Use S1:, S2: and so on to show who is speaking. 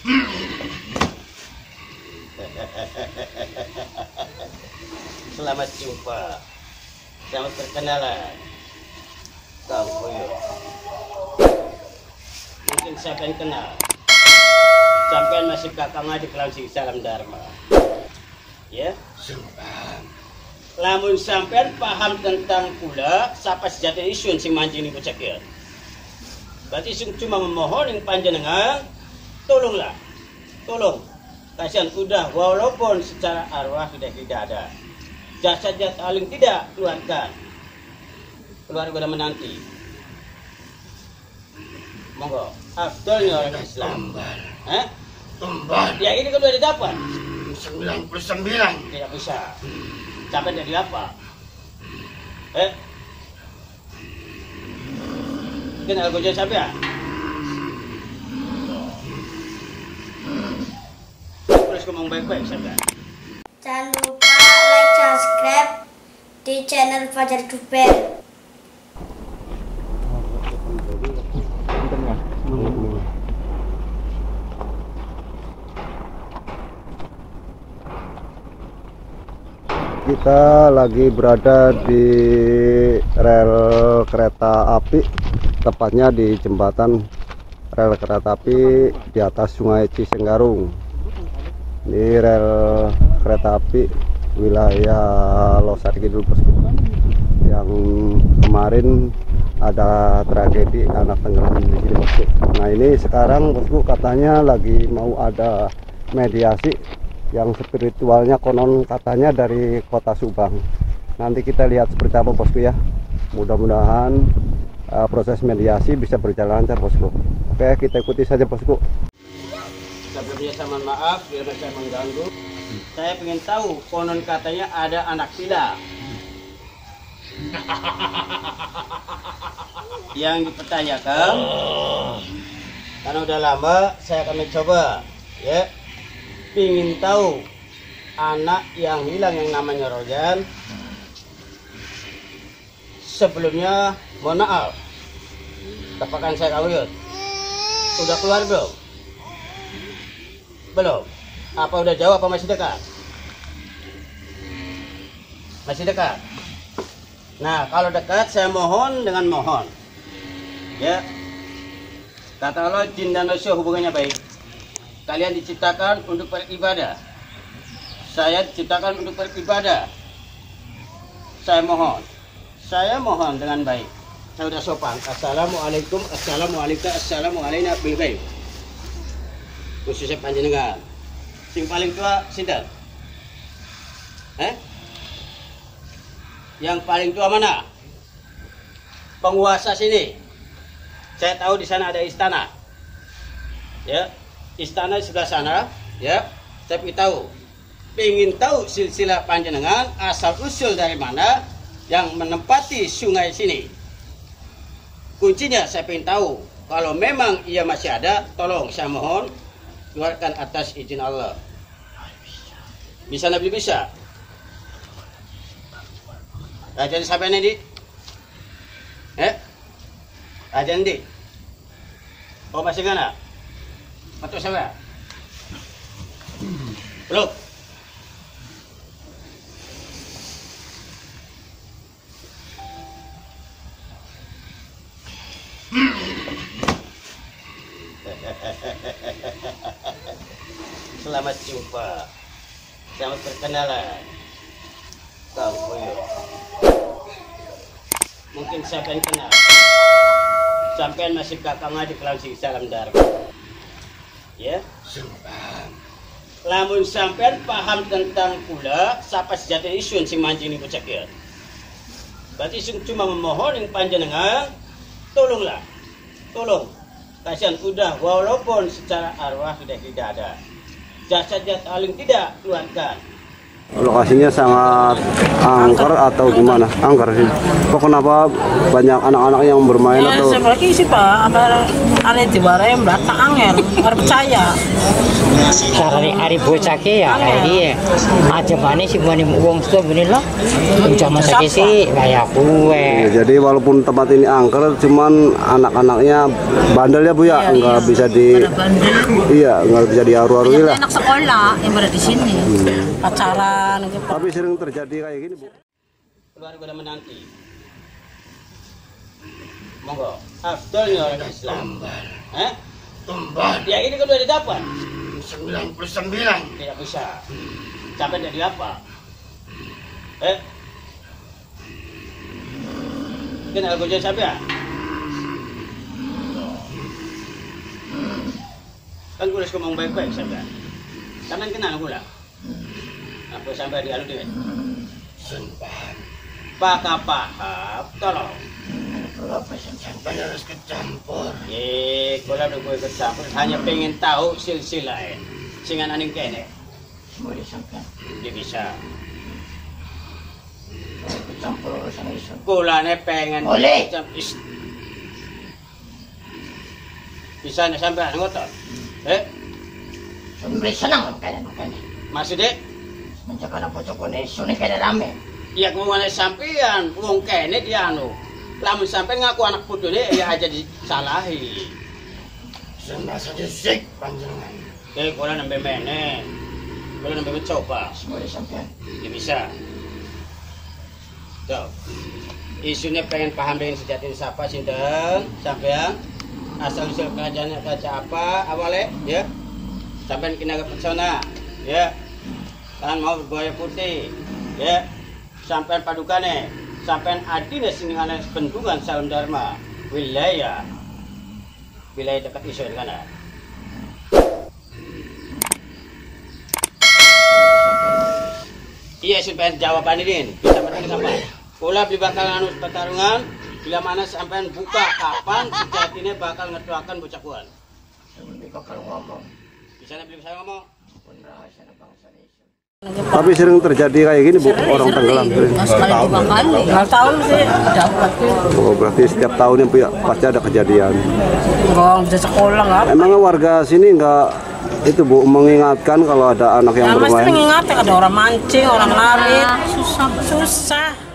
S1: Selamat jumpa, selamat berkenalan, Kang Koyo. Mungkin sampean kenal, sampean masih kakang adik langsing salam dharma, ya? Lamun sampean paham tentang pula sapa sejati isun sing mancing niku cekir. Berarti sing cuma memohon yang panjenengan, tolonglah, tolong. Kasihan udah, walaupun secara arwah tidak ada. Jasad paling tidak keluarkan. Keluarga menanti. Monggo, afdalnya orang Islam.
S2: Tumbar.
S1: Ya ini kan udah didapat.
S2: 99.
S1: Tidak bisa. Sampai jadi apa? Kenal gue jadi sampai ya? Terus ngomong baik-baik sampai.
S3: Jangan lupa like, subscribe di channel Fajar Duper.
S4: Kita lagi berada di rel kereta api, tepatnya di jembatan rel kereta api di atas Sungai Cisenggarung. Ini rel kereta api wilayah Losari Kidul, bosku. Yang kemarin ada tragedi anak tenggelam di sini, bosku. Nah ini sekarang, bosku, katanya lagi mau ada mediasi yang spiritualnya konon katanya dari kota Subang. Nanti kita lihat seperti apa, bosku, ya. Mudah-mudahan proses mediasi bisa berjalan lancar, bosku. Oke, kita ikuti saja, bosku.
S1: Sebelumnya saya mohon maaf bila saya mengganggu. Saya ingin tahu, konon katanya ada anak pila yang dipertanyakan. Karena udah lama saya akan mencoba, ya. Ingin tahu anak yang hilang yang namanya Rojan. Sebelumnya mohon maaf, tepakan saya kawuyut. Udah keluar belum? Belum? Apa udah jauh apa masih dekat? Masih dekat? Nah, kalau dekat saya mohon dengan mohon, ya. Kata Allah, jin dan manusia hubungannya baik. Kalian diciptakan untuk beribadah. Saya diciptakan untuk beribadah. Saya mohon dengan baik. Saya udah sopan. Assalamualaikum, assalamualaikum, assalamualaikum bil baik. Khususnya panjenengan. Sing paling tua sinten? Yang paling tua mana? Penguasa sini. Saya tahu di sana ada istana. Ya. Istana di sebelah sana, ya. Saya ingin tahu silsilah panjenengan asal usul dari mana yang menempati sungai sini. Kuncinya saya ingin tahu. Kalau memang ia masih ada, tolong saya mohon keluarkan atas izin Allah. Bisa nabi bisa. Raja sampai nanti, Raja nanti. Oh masih gana? Atau saya? Belum. Selamat jumpa, selamat berkenalan, Kang Koyo. Mungkin sampean kenal, sampean masih kakang adik langsing salam dharma, ya. Lamun sampean paham tentang pula sapa sejati isun sing mancing niku cekir. Berarti sing cuma memohon yang panjenengan, tolonglah, tolong. Kasihan udah, walaupun secara arwah tidak ada. Jasad paling tidak keluarkan.
S4: Lokasinya sangat angker atau gimana? Angker sih. Kok kenapa banyak anak-anak yang bermain
S5: Ya,
S4: atau?
S5: sebenarnya sih Pak, apa ada di barang belakang angel, nggak percaya.
S6: Hari bocah ke ya kayak dia aja mana sih mana uang itu bener lah udah masa sih kayak kue.
S4: Jadi walaupun tempat ini angker, cuman anak-anaknya bandel ya Bu ya, nggak bisa di, iya nggak bisa diaru-arui lah.
S5: Anak sekolah yang berada di sini, pacaran gitu.
S4: Tapi sering terjadi kayak gini Bu.
S1: Keluarga udah menanti. Monggo. Afdol nih orang Islam.
S2: Tumbal.
S1: Ya ini kan udah didapat.
S2: 99.
S1: Tidak bisa. Sampai jadi apa? Kenal gue siapa ya? Kan gue harus ngomong baik-baik sampai. Sampai kenal gue lah. Aku sampai di alu deh.
S2: Sumpah.
S1: Pak Pahap, tolong.
S2: Kalau sampai harus kecampur.
S1: Kalau udah gue ikut campur, hanya pengen tahu silsilah singan aning kene.
S2: Boleh sampai.
S1: Dia bisa.
S2: Kecampur urusan isu.
S1: Kulane pengen.
S2: Boleh.
S1: Bisa nih sampai ngotot.
S2: Sampai senang makanya.
S1: Maksudnya?
S2: Mencakap apa cokone isu nih kayak rame.
S1: Iya ngomongnya sampean, wong kene dia anu. Lamun sampean ngaku anak putune ya aja disalahi.
S2: Sumpah saja sik panjangan.
S1: Kalau nembe mene. Kalau nembe mencoba.
S2: Boleh sampai.
S1: Dia bisa. Tuh. Isunya pengen paham dengan sejati siapa sinten sampean. Asal usul kerajaannya kerja apa awalnya ya. Sampean kena ke pesona ya. Kan mau berboya putih ya. Sampean padukane, sampean adine siningane bendungan Salam Dharma wilayah dekat isu kana. Iya sampean jawaban ini bisa menang apa? Kula beli bakal anu pertarungan bila mana sampean buka kapan sejatine bakal ngedoakan bocah kuan.
S2: Sampai bakal ngomong.
S1: Bisa beli saya ngomong.
S2: Pun rahasia bangsa ini.
S4: Tapi sering terjadi kayak gini Bu, orang tenggelam.
S5: Sekali 2 kali. 2 tahun sih dapat.
S4: Oh berarti setiap tahunnya Bu ya pasti ada kejadian.
S5: Enggak bisa sekolah nggak.
S4: Emangnya warga sini nggak itu Bu mengingatkan kalau ada anak yang
S5: Ya mesti
S4: bermain?
S5: mengingatkan ada orang mancing, orang larit, susah.